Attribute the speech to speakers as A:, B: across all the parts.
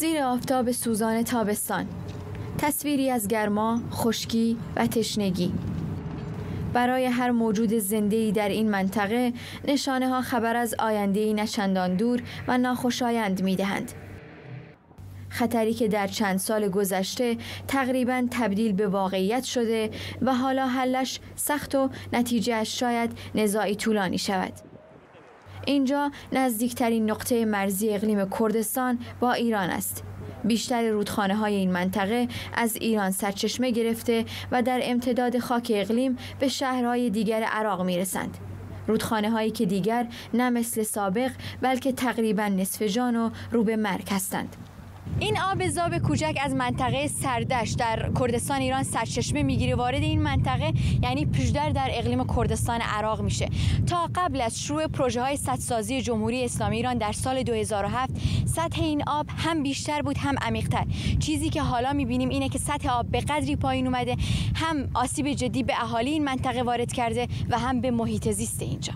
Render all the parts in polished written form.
A: زیر آفتاب سوزان تابستان، تصویری از گرما، خشکی و تشنگی. برای هر موجود زنده‌ای در این منطقه نشانه‌ها خبر از آینده‌ای نچندان دور و ناخوشایند می‌دهند. خطری که در چند سال گذشته تقریباً تبدیل به واقعیت شده و حالا حلش سخت و نتیجه‌اش شاید نزاعی طولانی شود. اینجا نزدیکترین نقطه مرزی اقلیم کردستان با ایران است. بیشتر رودخانه‌های این منطقه از ایران سرچشمه گرفته و در امتداد خاک اقلیم به شهرهای دیگر عراق می‌رسند. رودخانه‌هایی که دیگر نه مثل سابق بلکه تقریباً نصف جان و رو به مرگ هستند. این آب زاب کوچک از منطقه سردشت در کردستان ایران سرچشمه میگیره، وارد این منطقه یعنی پژدر در اقلیم کردستان عراق میشه. تا قبل از شروع پروژه‌های سدسازی جمهوری اسلامی ایران در سال 2007 سطح این آب هم بیشتر بود هم عمیق‌تر. چیزی که حالا میبینیم اینه که سطح آب به قدری پایین اومده، هم آسیب جدی به اهالی این منطقه وارد کرده و هم به محیط زیست اینجا.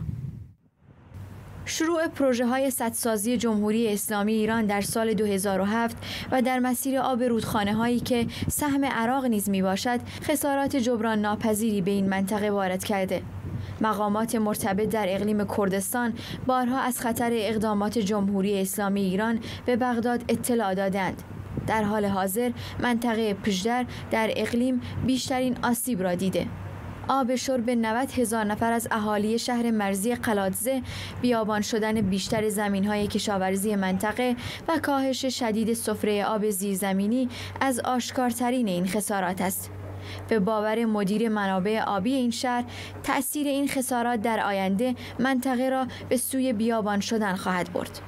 A: شروع پروژه‌های سدسازی جمهوری اسلامی ایران در سال 2007 و در مسیر آب رودخانه‌هایی که سهم عراق نیز میباشد، خسارات جبران ناپذیری به این منطقه وارد کرده. مقامات مرتبط در اقلیم کردستان بارها از خطر اقدامات جمهوری اسلامی ایران به بغداد اطلاع دادند. در حال حاضر منطقه پژدر در اقلیم بیشترین آسیب را دیده. آب شرب 90,000 نفر از اهالی شهر مرزی قلاتزه، بیابان شدن بیشتر زمین‌های کشاورزی منطقه و کاهش شدید سفره آب زیرزمینی از آشکارترین این خسارات است. به باور مدیر منابع آبی این شهر، تأثیر این خسارات در آینده منطقه را به سوی بیابان شدن خواهد برد.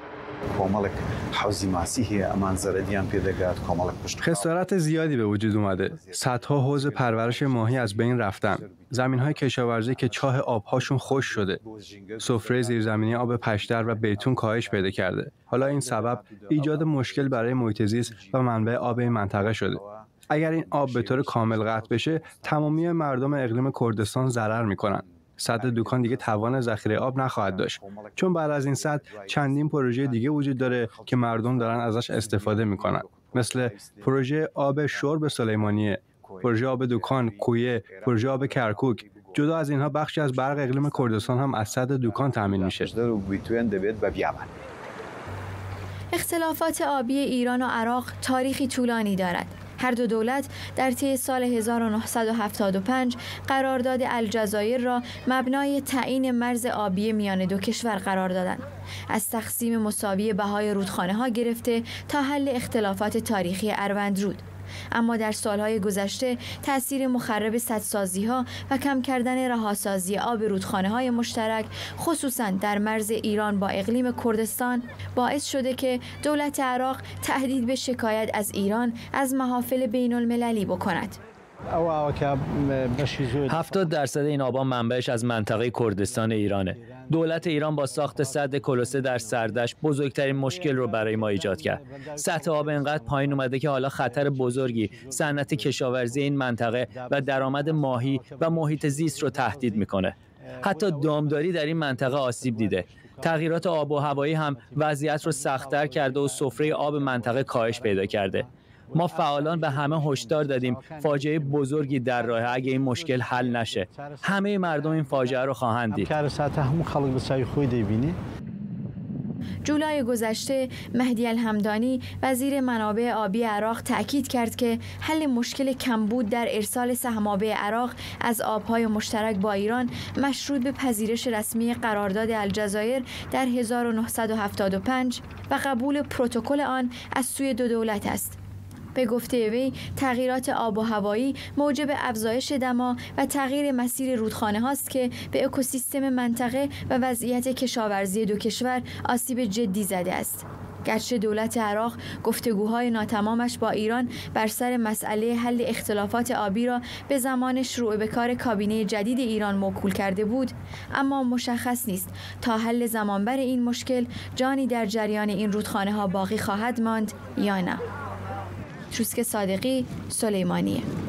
B: خسارات زیادی به وجود اومده. صدها حوض پرورش ماهی از بین رفتن. زمین‌های کشاورزی که چاه آب‌هاشون خشک شده. سفره زیرزمینی آب پشتر و بیتون کاهش پیدا کرده. حالا این سبب ایجاد مشکل برای محیط زیست و منبع آب این منطقه شده. اگر این آب به طور کامل قطع بشه، تمامی مردم اقلیم کردستان ضرر می‌کنن. سد دکان دیگه توان ذخیره آب نخواهد داشت، چون بعد از این سد چندین پروژه دیگه وجود داره که مردم دارن ازش استفاده میکنن، مثل پروژه آب شرب سلیمانیه، پروژه آب دکان کویه، پروژه آب کرکوک. جدا از اینها بخشی از برق اقلیم کردستان هم از سد دکان تامین میشه.
A: اختلافات آبی ایران و عراق تاریخی طولانی دارد. هر دو دولت در طی سال 1975 قرارداد الجزایر را مبنای تعیین مرز آبی میان دو کشور قرار دادند. از تقسیم مساوی بهای رودخانه‌ها گرفته تا حل اختلافات تاریخی اروندرود. اما در سالهای گذشته تأثیر مخرب سدسازی‌ها و کم کردن رهاسازی آب رودخانه‌های مشترک، خصوصاً در مرز ایران با اقلیم کردستان، باعث شده که دولت عراق تهدید به شکایت از ایران از محافل بین‌المللی بکند.
C: 70% این آبان منبعش از منطقه کردستان ایرانه. دولت ایران با ساخت سد کلوسه در سردشت بزرگترین مشکل رو برای ما ایجاد کرد. سطح آب انقدر پایین اومده که حالا خطر بزرگی صنعت کشاورزی این منطقه و درآمد ماهی و محیط زیست رو تهدید میکنه. حتی دامداری در این منطقه آسیب دیده. تغییرات آب و هوایی هم وضعیت رو سخت‌تر کرده و سفره آب منطقه کاهش پیدا کرده. ما فعالان به همه هشدار دادیم فاجعه بزرگی در راهه اگه این مشکل حل نشه. همه مردم این فاجعه رو خواهند دید.
A: جولای گذشته مهدی الحمدانی وزیر منابع آبی عراق تأکید کرد که حل مشکل کمبود در ارسال سهم‌آب عراق از آبهای مشترک با ایران مشروط به پذیرش رسمی قرارداد الجزایر در 1975 و قبول پروتکل آن از سوی دو دولت است. به گفته وی، تغییرات آب و هوایی موجب افزایش دما و تغییر مسیر رودخانه هاست که به اکوسیستم منطقه و وضعیت کشاورزی دو کشور آسیب جدی زده است. گرچه دولت عراق گفتگوهای ناتمامش با ایران بر سر مسئله حل اختلافات آبی را به زمان شروع به کار کابینه جدید ایران موکول کرده بود، اما مشخص نیست تا حل زمانبر این مشکل جانی در جریان این رودخانه ها باقی خواهد ماند یا نه. چوسک صادقی، سلیمانیه.